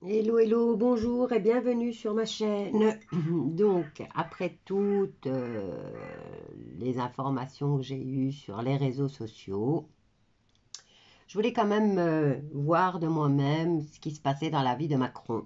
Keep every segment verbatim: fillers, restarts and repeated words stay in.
Hello, hello, bonjour et bienvenue sur ma chaîne. Donc, après toutes euh, les informations que j'ai eues sur les réseaux sociaux, je voulais quand même euh, voir de moi-même ce qui se passait dans la vie de Macron.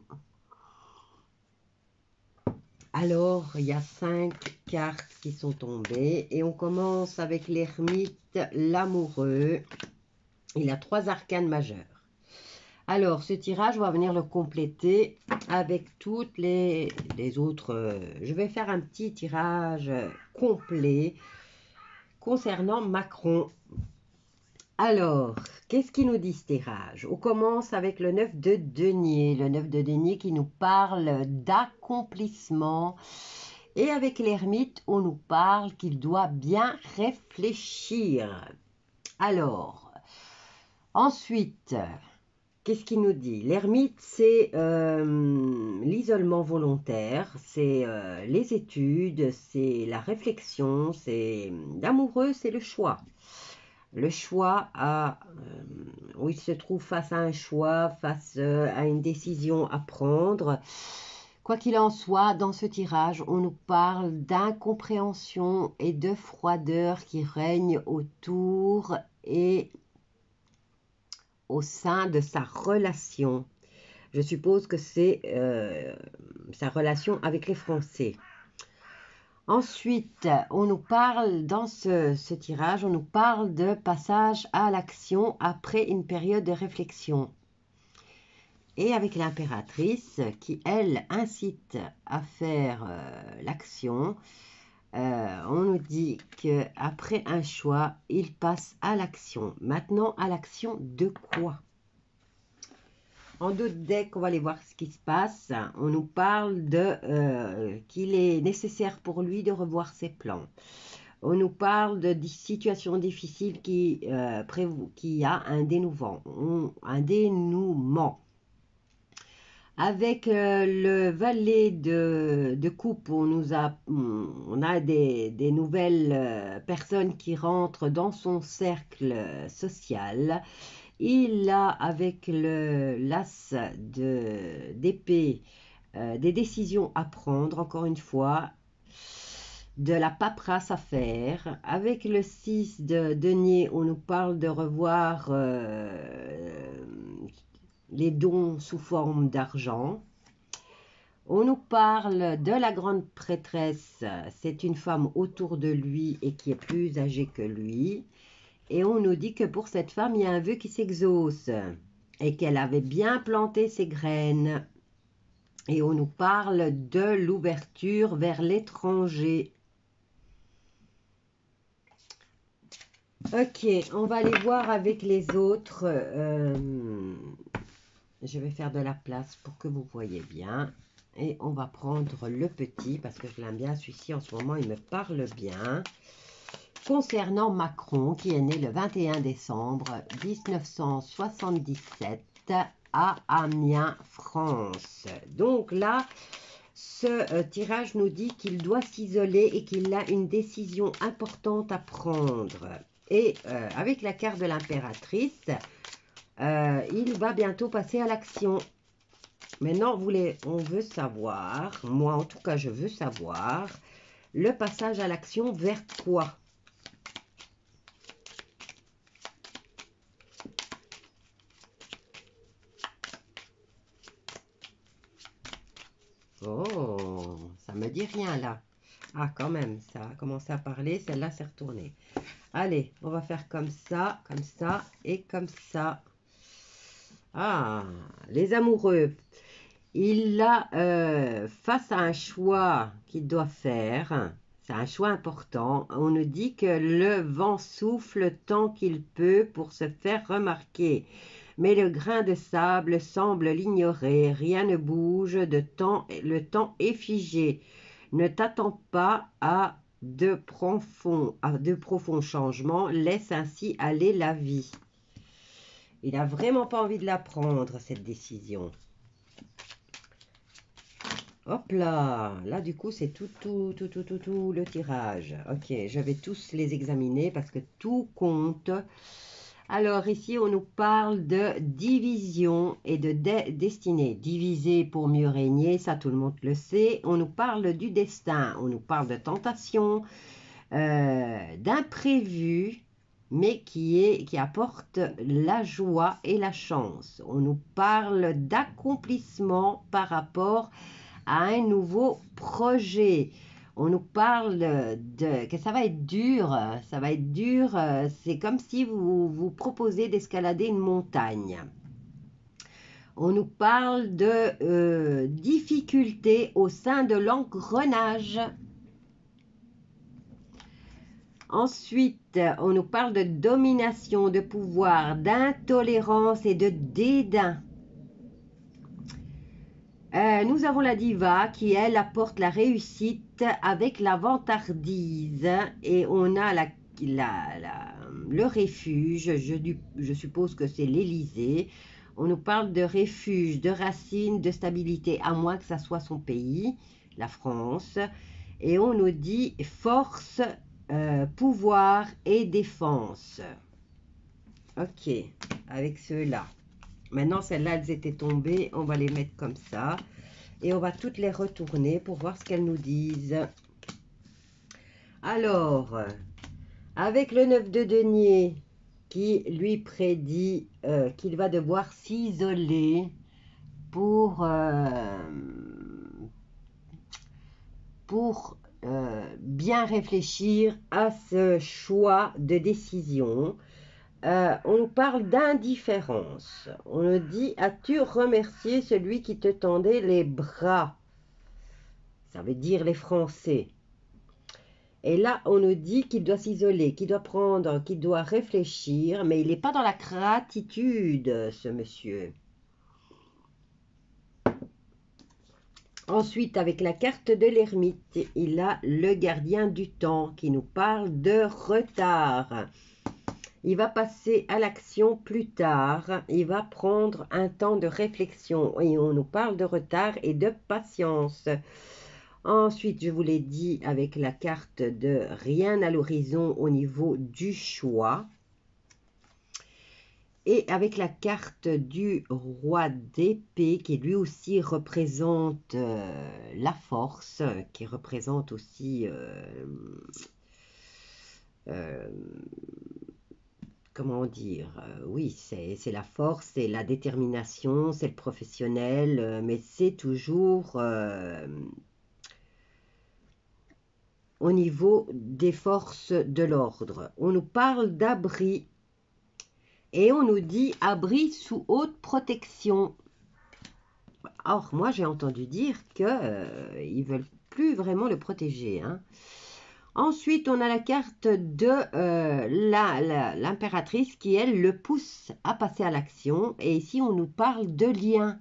Alors, il y a cinq cartes qui sont tombées et on commence avec l'ermite, l'amoureux. Il a trois arcanes majeures. Alors, ce tirage, on va venir le compléter avec toutes les, les autres. Euh, je vais faire un petit tirage complet concernant Macron. Alors, qu'est-ce qui nous dit ce tirage? On commence avec le neuf de denier. Le neuf de denier qui nous parle d'accomplissement. Et avec l'ermite, on nous parle qu'il doit bien réfléchir. Alors, ensuite... Qu'est-ce qu'il nous dit? L'ermite, c'est euh, l'isolement volontaire, c'est euh, les études, c'est la réflexion, c'est l'amoureux, c'est le choix. Le choix à, euh, où il se trouve face à un choix, face euh, à une décision à prendre. Quoi qu'il en soit, dans ce tirage, on nous parle d'incompréhension et de froideur qui règnent autour et au sein de sa relation. Je suppose que c'est euh, sa relation avec les Français. Ensuite, on nous parle, dans ce, ce tirage, on nous parle de passage à l'action après une période de réflexion. Et avec l'impératrice qui, elle, incite à faire euh, l'action, euh, on nous dit qu'après un choix, il passe à l'action. Maintenant, à l'action de quoi? En d'autres decks, on va aller voir ce qui se passe. On nous parle de euh, qu'il est nécessaire pour lui de revoir ses plans. On nous parle de situations difficiles qui, euh, qui a un dénouement. Un dénouement. Avec euh, le valet de, de coupe, on, nous a, on a des, des nouvelles euh, personnes qui rentrent dans son cercle social. Il a, avec le l'as d'épée, euh, des décisions à prendre, encore une fois, de la paperasse à faire. Avec le six de denier, on nous parle de revoir euh, les dons sous forme d'argent. On nous parle de la grande prêtresse, c'est une femme autour de lui et qui est plus âgée que lui. Et on nous dit que pour cette femme, il y a un vœu qui s'exauce et qu'elle avait bien planté ses graines. Et on nous parle de l'ouverture vers l'étranger. Ok, on va aller voir avec les autres. Euh, je vais faire de la place pour que vous voyez bien. Et on va prendre le petit parce que je l'aime bien. Celui-ci, en ce moment, il me parle bien. Concernant Macron, qui est né le vingt et un décembre mille neuf cent soixante-dix-sept à Amiens, France. Donc là, ce euh, tirage nous dit qu'il doit s'isoler et qu'il a une décision importante à prendre. Et euh, avec la carte de l'impératrice, euh, il va bientôt passer à l'action. Maintenant, vous voulez, on veut savoir, moi en tout cas je veux savoir, le passage à l'action vers quoi? Oh, ça me dit rien là. Ah, quand même, ça a commencé à parler, celle-là s'est retournée. Allez, on va faire comme ça, comme ça et comme ça. Ah, les amoureux. Il a euh, face à un choix qu'il doit faire. C'est un choix important. On nous dit que le vent souffle tant qu'il peut pour se faire remarquer. Mais le grain de sable semble l'ignorer. Rien ne bouge, de temps, le temps est figé. Ne t'attends pas à de profonds, à de profonds changements. Laisse ainsi aller la vie. Il n'a vraiment pas envie de la prendre, cette décision. Hop là, là du coup c'est tout, tout, tout, tout, tout, tout le tirage. Ok, je vais tous les examiner parce que tout compte. Alors ici, on nous parle de division et de, de destinée. Diviser pour mieux régner, ça tout le monde le sait. On nous parle du destin, on nous parle de tentation, euh, d'imprévu, mais qui, est, qui apporte la joie et la chance. On nous parle d'accomplissement par rapport à un nouveau projet. On nous parle de que ça va être dur, ça va être dur, c'est comme si vous vous proposez d'escalader une montagne. On nous parle de euh, difficultés au sein de l'engrenage. Ensuite, on nous parle de domination, de pouvoir, d'intolérance et de dédain. Euh, nous avons la diva qui, elle, apporte la réussite avec la vantardise. Et on a la, la, la, le refuge, je, je suppose que c'est l'Élysée. On nous parle de refuge, de racines, de stabilité, à moins que ça soit son pays, la France. Et on nous dit force, euh, pouvoir et défense. Ok, avec ceux-là. Maintenant, celles-là, elles étaient tombées. On va les mettre comme ça. Et on va toutes les retourner pour voir ce qu'elles nous disent. Alors, avec le neuf de denier qui lui prédit euh, qu'il va devoir s'isoler pour, euh, pour euh, bien réfléchir à ce choix de décision. Euh, on nous parle d'indifférence. On nous dit, as-tu remercié celui qui te tendait les bras? Ça veut dire les Français. Et là, on nous dit qu'il doit s'isoler, qu'il doit prendre, qu'il doit réfléchir, mais il n'est pas dans la gratitude, ce monsieur. Ensuite, avec la carte de l'ermite, il a le gardien du temps qui nous parle de retard. Il va passer à l'action plus tard. Il va prendre un temps de réflexion. Et on nous parle de retard et de patience. Ensuite, je vous l'ai dit avec la carte de rien à l'horizon au niveau du choix. Et avec la carte du roi d'épée qui lui aussi représente euh, la force, qui représente aussi... Euh, euh, comment dire, euh, oui, c'est la force, c'est la détermination, c'est le professionnel, euh, mais c'est toujours euh, au niveau des forces de l'ordre. On nous parle d'abri et on nous dit abri sous haute protection. Or, moi, j'ai entendu dire qu'ils euh, ne veulent plus vraiment le protéger, hein. Ensuite, on a la carte de euh, l'impératrice qui, elle, le pousse à passer à l'action. Et ici, on nous parle de lien.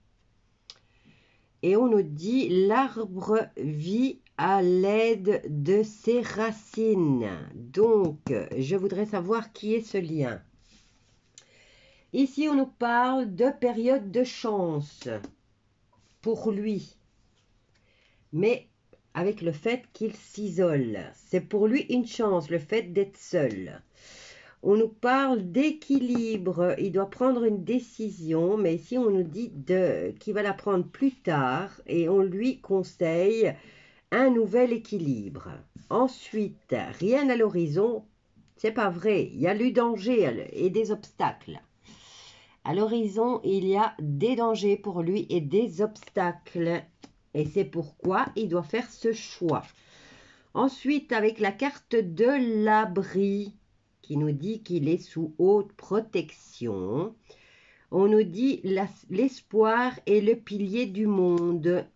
Et on nous dit l'arbre vit à l'aide de ses racines. Donc, je voudrais savoir qui est ce lien. Ici, on nous parle de période de chance pour lui. Mais avec le fait qu'il s'isole. C'est pour lui une chance, le fait d'être seul. On nous parle d'équilibre. Il doit prendre une décision, mais ici on nous dit qu'il va la prendre plus tard et on lui conseille un nouvel équilibre. Ensuite, rien à l'horizon. C'est pas vrai. Il y a du danger et des obstacles. À l'horizon, il y a des dangers pour lui et des obstacles. Et c'est pourquoi il doit faire ce choix. Ensuite, avec la carte de l'abri, qui nous dit qu'il est sous haute protection, on nous dit l'espoir est le pilier du monde.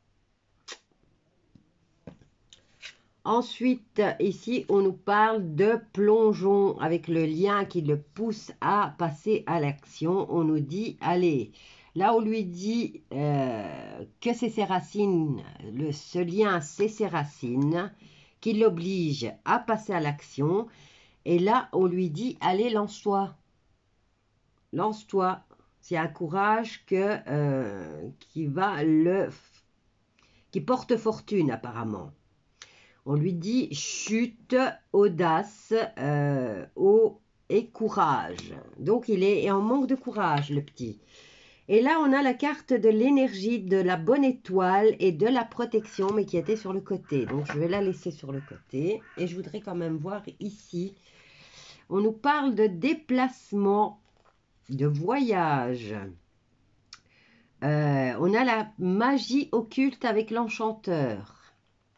Ensuite, ici, on nous parle de plongeon avec le lien qui le pousse à passer à l'action. On nous dit, allez... Là, on lui dit euh, que c'est ses racines, le, ce lien, c'est ses racines, qui l'oblige à passer à l'action. Et là, on lui dit, allez, lance-toi. Lance-toi. C'est un courage que, euh, qui va le... qui porte fortune, apparemment. On lui dit, chute, audace, euh, au et courage. Donc, il est en manque de courage, le petit. Et là, on a la carte de l'énergie, de la bonne étoile et de la protection, mais qui était sur le côté. Donc, je vais la laisser sur le côté. Et je voudrais quand même voir ici. On nous parle de déplacement, de voyage. Euh, on a la magie occulte avec l'enchanteur.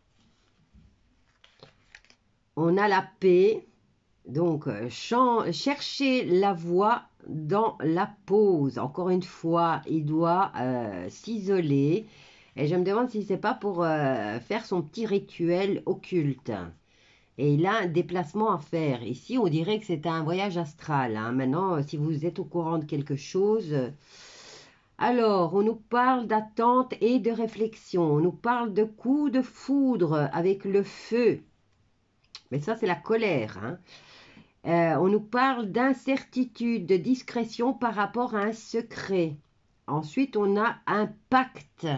On a la paix. Donc, chercher la voie dans la pause. Encore une fois, il doit euh, s'isoler. Et je me demande si ce n'est pas pour euh, faire son petit rituel occulte. Et il a un déplacement à faire. Ici, on dirait que c'est un voyage astral. Hein. Maintenant, si vous êtes au courant de quelque chose... Euh, alors, on nous parle d'attente et de réflexion. On nous parle de coups de foudre avec le feu. Mais ça, c'est la colère. Hein. Euh, on nous parle d'incertitude, de discrétion par rapport à un secret. Ensuite, on a un pacte.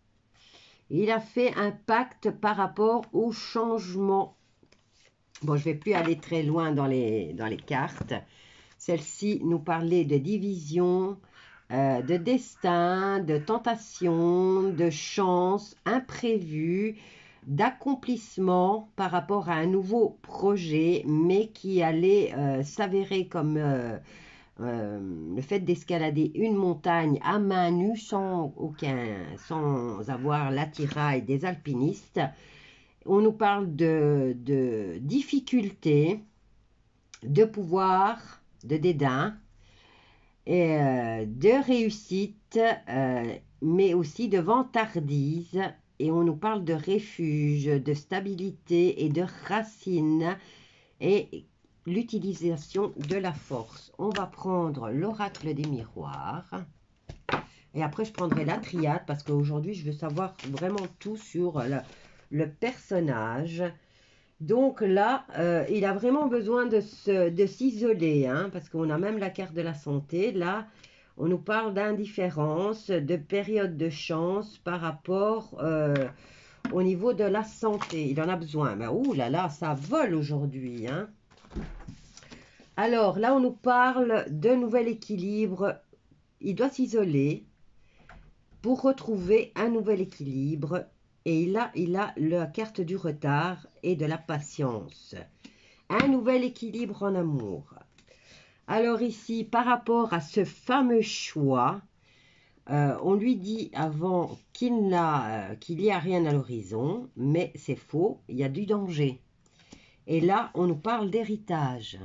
Il a fait un pacte par rapport au changement. Bon, je ne vais plus aller très loin dans les, dans les cartes. Celle-ci nous parlait de division, euh, de destin, de tentation, de chance, imprévu, d'accomplissement par rapport à un nouveau projet, mais qui allait euh, s'avérer comme euh, euh, le fait d'escalader une montagne à main nue sans, aucun, sans avoir l'attirail des alpinistes. On nous parle de, de difficultés, de pouvoir, de dédain, et, euh, de réussite, euh, mais aussi de vantardise. Et on nous parle de refuge, de stabilité et de racines et l'utilisation de la force. On va prendre l'oracle des miroirs. Et après, je prendrai la triade parce qu'aujourd'hui, je veux savoir vraiment tout sur le, le personnage. Donc là, euh, il a vraiment besoin de s'isoler, de hein, parce qu'on a même la carte de la santé. Là, on nous parle d'indifférence, de période de chance par rapport euh, au niveau de la santé. Il en a besoin. Mais ouh là là, ça vole aujourd'hui. Hein. Alors là, on nous parle de nouvel équilibre. Il doit s'isoler pour retrouver un nouvel équilibre. Et là, il a la carte du retard et de la patience. Un nouvel équilibre en amour. Alors ici, par rapport à ce fameux choix, euh, on lui dit avant qu'il n'a, euh, qu'il n'y a rien à l'horizon, mais c'est faux, il y a du danger. Et là, on nous parle d'héritage.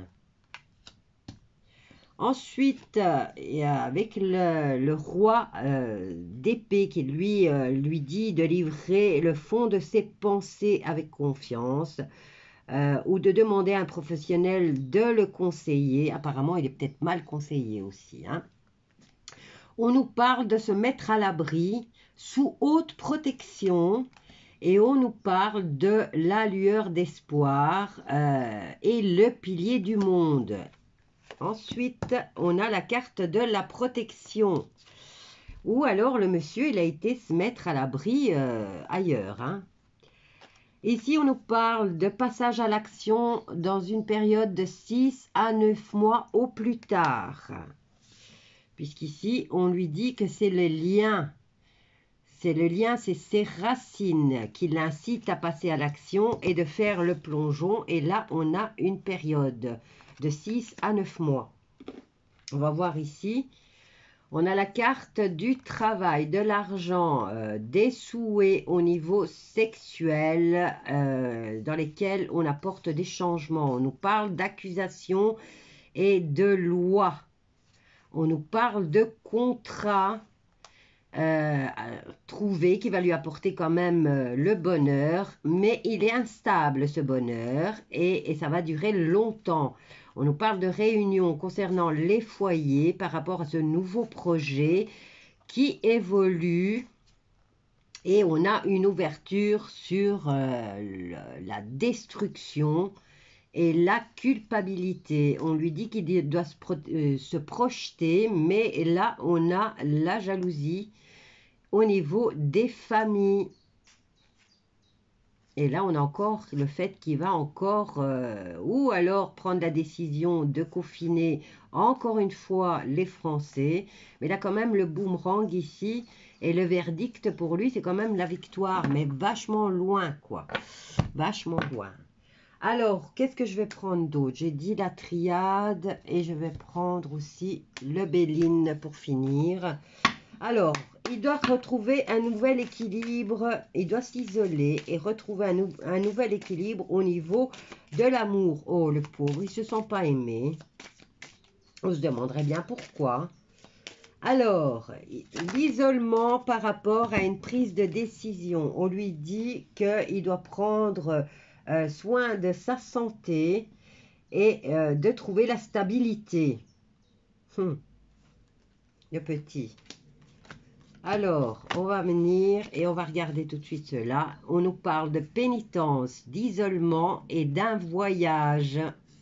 Ensuite, euh, avec le, le roi euh, d'épée qui lui, euh, lui dit de livrer le fond de ses pensées avec confiance euh, ou de demander à un professionnel de le conseiller. Apparemment, il est peut-être mal conseillé aussi. Hein. On nous parle de se mettre à l'abri sous haute protection et on nous parle de la lueur d'espoir euh, et le pilier du monde. Ensuite, on a la carte de la protection. Ou alors, le monsieur, il a été se mettre à l'abri euh, ailleurs. Hein. Ici, on nous parle de passage à l'action dans une période de six à neuf mois au plus tard. Puisqu'ici, on lui dit que c'est le lien. C'est le lien, c'est ses racines qui l'incitent à passer à l'action et de faire le plongeon. Et là, on a une période de six à neuf mois. On va voir ici. On a la carte du travail, de l'argent, euh, des souhaits au niveau sexuel euh, dans lesquels on apporte des changements. On nous parle d'accusation et de loi. On nous parle de contrat euh, trouvé qui va lui apporter quand même euh, le bonheur, mais il est instable ce bonheur et, et ça va durer longtemps. On nous parle de réunions concernant les foyers par rapport à ce nouveau projet qui évolue et on a une ouverture sur euh, le, la destruction et la culpabilité. On lui dit qu'il doit se, pro euh, se projeter, mais là on a la jalousie au niveau des familles. Et là, on a encore le fait qu'il va encore, euh, ou alors prendre la décision de confiner encore une fois les Français. Mais là, quand même, le boomerang ici, et le verdict pour lui, c'est quand même la victoire, mais vachement loin, quoi. Vachement loin. Alors, qu'est-ce que je vais prendre d'autre? J'ai dit la triade, et je vais prendre aussi le Béline pour finir. Alors, il doit retrouver un nouvel équilibre, il doit s'isoler et retrouver un, nou un nouvel équilibre au niveau de l'amour. Oh, le pauvre, il ne se sent pas aimé. On se demanderait bien pourquoi. Alors, l'isolement par rapport à une prise de décision. On lui dit qu'il doit prendre euh, soin de sa santé et euh, de trouver la stabilité. Hum, le petit. Alors, on va venir et on va regarder tout de suite cela. On nous parle de pénitence, d'isolement et d'un voyage.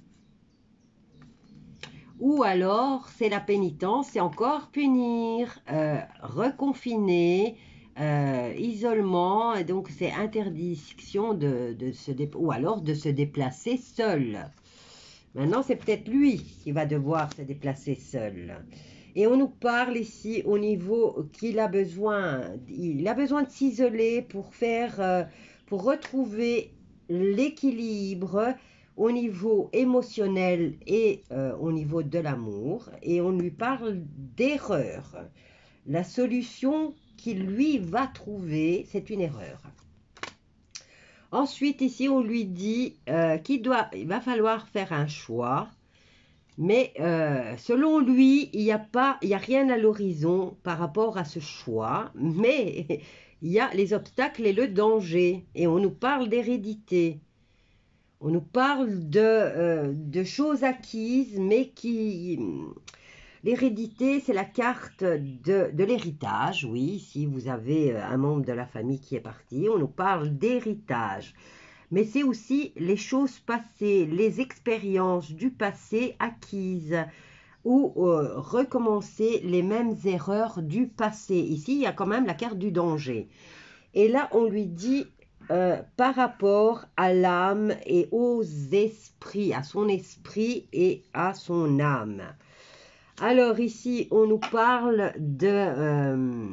Ou alors, c'est la pénitence, c'est encore punir, euh, reconfiner, euh, isolement, et donc c'est interdiction de, de se dé- ou alors de se déplacer seul. Maintenant, c'est peut-être lui qui va devoir se déplacer seul. Et on nous parle ici au niveau qu'il a besoin, il a besoin de s'isoler pour faire, euh, pour retrouver l'équilibre au niveau émotionnel et euh, au niveau de l'amour. Et on lui parle d'erreur. La solution qu'il lui va trouver, c'est une erreur. Ensuite, ici, on lui dit euh, qu'il doit, il va falloir faire un choix. Mais euh, selon lui, il n'y a pas, il y a rien à l'horizon par rapport à ce choix, mais il y a les obstacles et le danger. Et on nous parle d'hérédité. On nous parle de, euh, de choses acquises, mais qui... L'hérédité, c'est la carte de, de l'héritage, oui. Si vous avez un membre de la famille qui est parti, on nous parle d'héritage. Mais c'est aussi les choses passées, les expériences du passé acquises ou euh, recommencer les mêmes erreurs du passé. Ici, il y a quand même la carte du danger. Et là, on lui dit euh, par rapport à l'âme et aux esprits, à son esprit et à son âme. Alors ici, on nous parle de... Euh,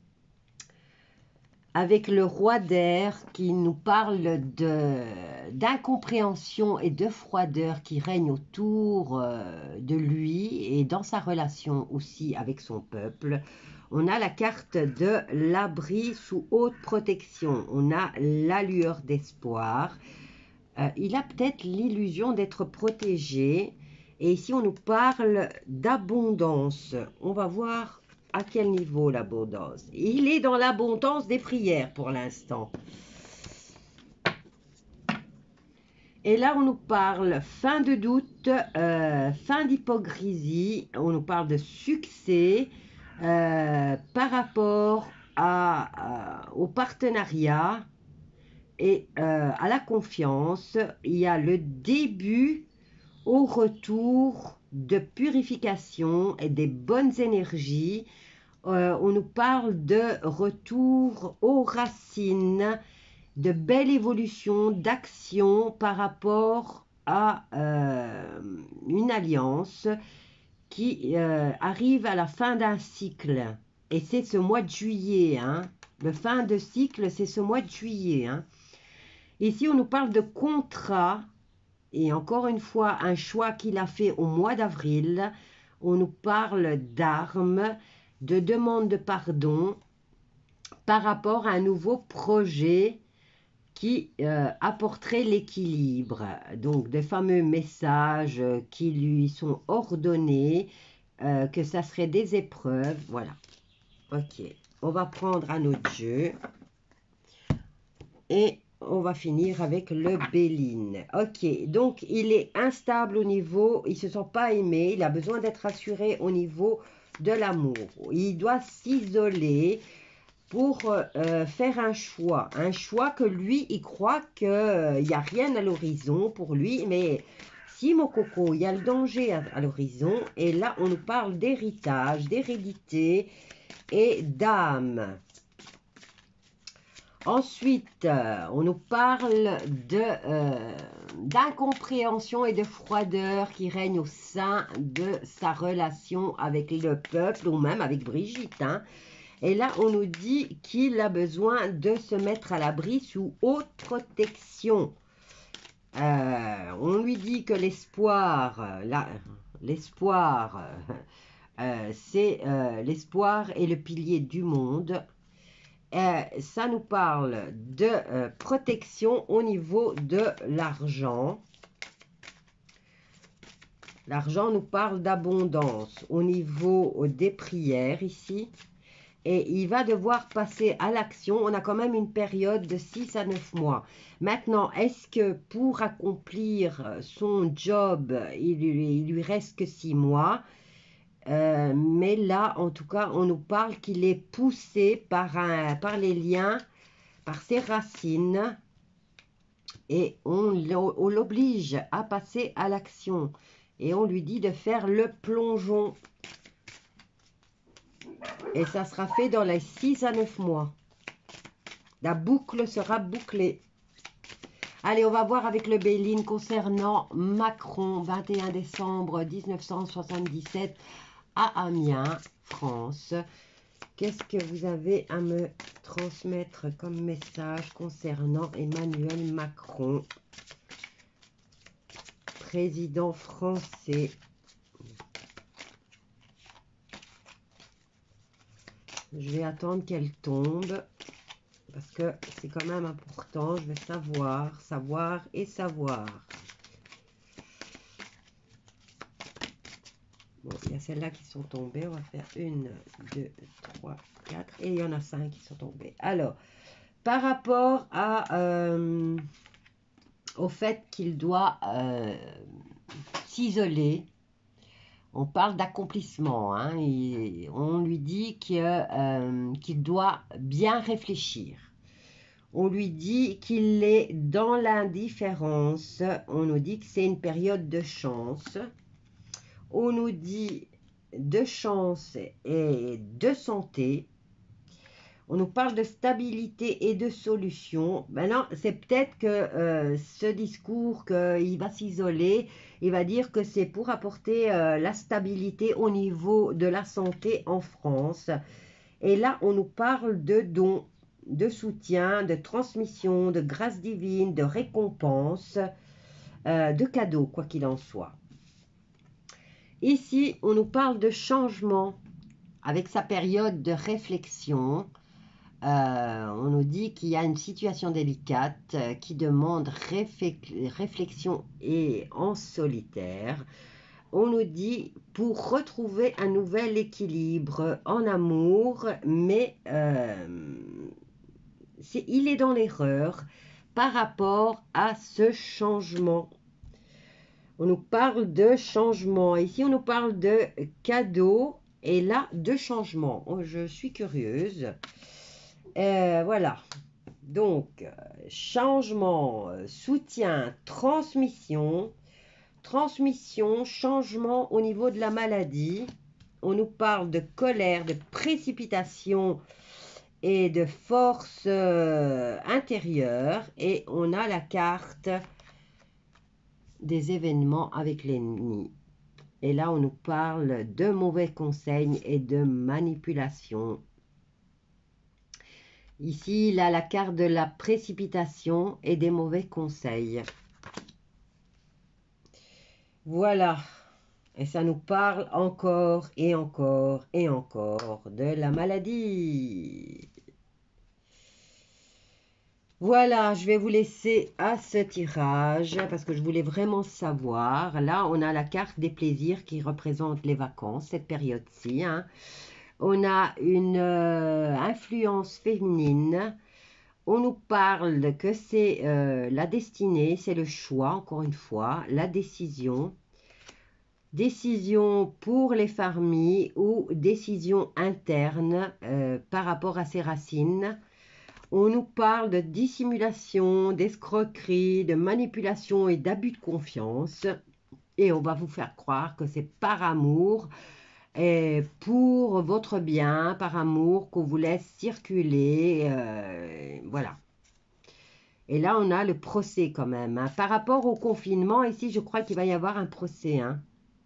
avec le roi d'air qui nous parle d'incompréhension et de froideur qui règne autour euh, de lui et dans sa relation aussi avec son peuple. On a la carte de l'abri sous haute protection. On a la lueur d'espoir. Euh, il a peut-être l'illusion d'être protégé. Et ici, on nous parle d'abondance. On va voir à quel niveau l'abondance. Il est dans l'abondance des prières pour l'instant. Et là, on nous parle fin de doute, euh, fin d'hypocrisie. On nous parle de succès euh, par rapport à, à, au partenariat et euh, à la confiance. Il y a le début au retour de purification et des bonnes énergies. Euh, on nous parle de retour aux racines, de belle évolution, d'action par rapport à euh, une alliance qui euh, arrive à la fin d'un cycle. Et c'est ce mois de juillet. Hein. Le fin de cycle, c'est ce mois de juillet. Hein. Ici, on nous parle de contrat. Et encore une fois, un choix qu'il a fait au mois d'avril. On nous parle d'armes, de demande de pardon par rapport à un nouveau projet qui euh, apporterait l'équilibre. Donc, des fameux messages qui lui sont ordonnés, euh, que ça serait des épreuves. Voilà. Ok. On va prendre un autre jeu. Et on va finir avec le Béline. Ok, donc il est instable au niveau, il ne se sent pas aimé, il a besoin d'être assuré au niveau de l'amour. Il doit s'isoler pour euh, faire un choix. Un choix que lui, il croit qu'il euh, n'y a rien à l'horizon pour lui, mais si mon coco, il y a le danger à, à l'horizon, et là on nous parle d'héritage, d'hérédité et d'âme. Ensuite, euh, on nous parle de euh, d'incompréhension et de froideur qui règne au sein de sa relation avec le peuple ou même avec Brigitte. Hein. Et là, on nous dit qu'il a besoin de se mettre à l'abri sous haute protection. Euh, on lui dit que l'espoir, l'espoir, euh, c'est euh, l'espoir est le pilier du monde. Euh, ça nous parle de euh, protection au niveau de l'argent. L'argent nous parle d'abondance au niveau des prières ici. Et il va devoir passer à l'action. On a quand même une période de six à neuf mois. Maintenant, est-ce que pour accomplir son job, il lui, il lui reste que six mois? Euh, mais là, en tout cas, on nous parle qu'il est poussé par, un, par les liens, par ses racines, et on, on l'oblige à passer à l'action. Et on lui dit de faire le plongeon. Et ça sera fait dans les six à neuf mois. La boucle sera bouclée. Allez, on va voir avec le Béline concernant Macron, vingt et un décembre mille neuf cent soixante-dix-sept à Amiens, France. Qu'est-ce que vous avez à me transmettre comme message concernant Emmanuel Macron, président français? Je vais attendre qu'elle tombe parce que c'est quand même important. Je vais savoir, savoir et savoir. Bon, il y a celles-là qui sont tombées. On va faire une, deux, trois, quatre. Et il y en a cinq qui sont tombées. Alors, par rapport à, euh, au fait qu'il doit euh, s'isoler, on parle d'accomplissement. Hein, on lui dit que, euh, qu'il doit bien réfléchir. On lui dit qu'il est dans l'indifférence. On nous dit que c'est une période de chance. On nous dit de chance et de santé. On nous parle de stabilité et de solution. Maintenant, c'est peut-être que euh, ce discours qu'il va s'isoler, il va dire que c'est pour apporter euh, la stabilité au niveau de la santé en France. Et là, on nous parle de dons, de soutien, de transmission, de grâce divine, de récompense, euh, de cadeaux, quoi qu'il en soit. Ici, on nous parle de changement avec sa période de réflexion. Euh, on nous dit qu'il y a une situation délicate euh, qui demande réflexion et en solitaire. On nous dit pour retrouver un nouvel équilibre en amour, mais euh, c'est, il est dans l'erreur par rapport à ce changement. On nous parle de changement. Ici, on nous parle de cadeau et là, de changement. Oh, je suis curieuse. Euh, voilà. Donc, changement, soutien, transmission. Transmission, changement au niveau de la maladie. On nous parle de colère, de précipitation et de force euh, intérieure. Et on a la carte des événements avec l'ennemi. Et là, on nous parle de mauvais conseils et de manipulation. Ici, il a la carte de la précipitation et des mauvais conseils. Voilà. Et ça nous parle encore et encore et encore de la maladie. Voilà, je vais vous laisser à ce tirage parce que je voulais vraiment savoir. Là, on a la carte des plaisirs qui représente les vacances, cette période-ci. Hein. On a une euh, influence féminine. On nous parle que c'est euh, la destinée, c'est le choix, encore une fois, la décision. Décision pour les familles ou décision interne euh, par rapport à ses racines. On nous parle de dissimulation, d'escroquerie, de manipulation et d'abus de confiance. Et on va vous faire croire que c'est par amour. et pour votre bien, par amour, qu'on vous laisse circuler, euh, voilà. Et là, on a le procès quand même. Hein. Par rapport au confinement, ici, je crois qu'il va y avoir un procès. Hein.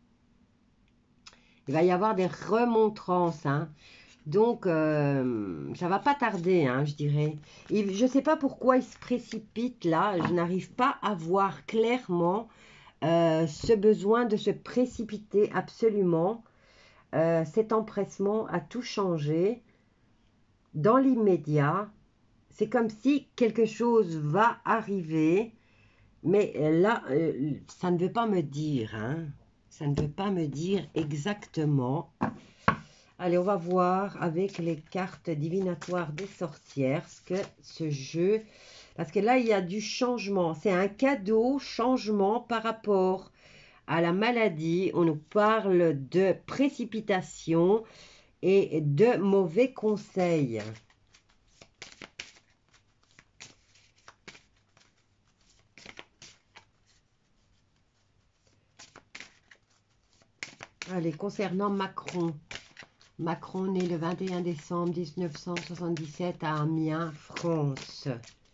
Il va y avoir des remontrances. Hein. Donc, euh, ça va pas tarder, hein, je dirais. Et je ne sais pas pourquoi il se précipite là. Je n'arrive pas à voir clairement euh, ce besoin de se précipiter absolument. Euh, cet empressement à tout changer dans l'immédiat. C'est comme si quelque chose va arriver, mais là, euh, ça ne veut pas me dire, hein. Ça ne veut pas me dire exactement. Allez, on va voir avec les cartes divinatoires des sorcières ce que ce jeu... Parce que là, il y a du changement. C'est un cadeau, changement par rapport à la maladie. On nous parle de précipitation et de mauvais conseils. Allez, concernant Macron. Macron né le vingt et un décembre mille neuf cent soixante-dix-sept à Amiens, France.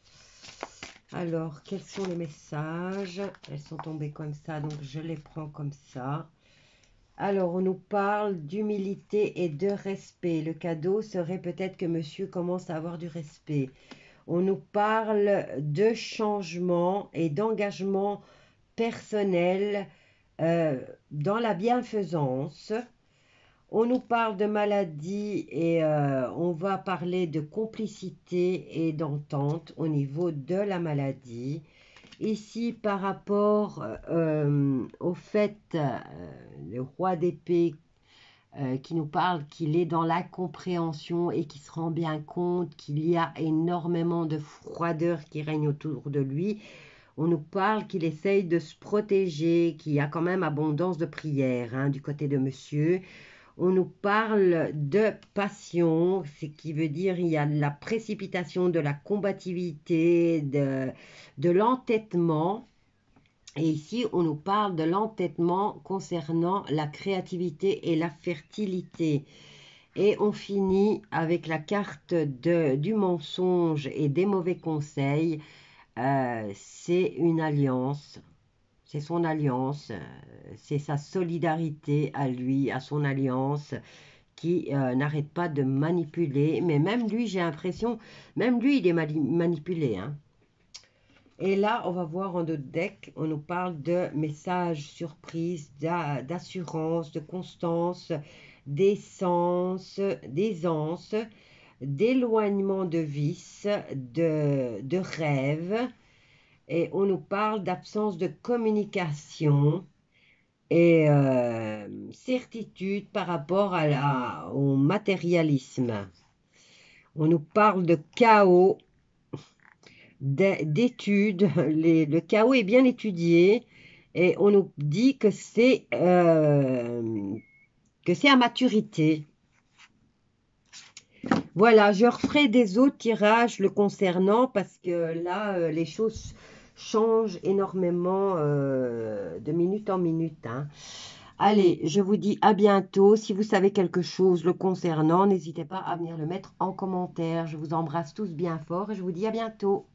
Alors, quels sont les messages? Elles sont tombées comme ça, donc je les prends comme ça. Alors, on nous parle d'humilité et de respect. Le cadeau serait peut-être que monsieur commence à avoir du respect. On nous parle de changement et d'engagement personnel euh, dans la bienfaisance. On nous parle de maladie et euh, on va parler de complicité et d'entente au niveau de la maladie. Ici, par rapport euh, au fait, euh, le roi d'épée euh, qui nous parle qu'il est dans l'incompréhension et qui se rend bien compte qu'il y a énormément de froideur qui règne autour de lui. On nous parle qu'il essaye de se protéger, qu'il y a quand même abondance de prières hein, du côté de monsieur. On nous parle de passion, ce qui veut dire il y a de la précipitation, de la combativité, de, de l'entêtement. Et ici, on nous parle de l'entêtement concernant la créativité et la fertilité. Et on finit avec la carte de, du mensonge et des mauvais conseils. Euh, c'est une alliance. C'est son alliance, c'est sa solidarité à lui, à son alliance, qui euh, n'arrête pas de manipuler. Mais même lui, j'ai l'impression, même lui, il est mani manipulé. Hein. Et là, on va voir en d'autres decks, on nous parle de messages surprises, d'assurance, de constance, d'essence, d'aisance, d'éloignement de vices, de, de rêves. Et on nous parle d'absence de communication et euh, certitude par rapport à la, au matérialisme. On nous parle de chaos, d'études. Le chaos est bien étudié et on nous dit que c'est euh, que c'est à maturité. Voilà, je referai des autres tirages le concernant parce que là, euh, les choses changent énormément euh, de minute en minute. Hein. Allez, je vous dis à bientôt. Si vous savez quelque chose le concernant, n'hésitez pas à venir le mettre en commentaire. Je vous embrasse tous bien fort et je vous dis à bientôt.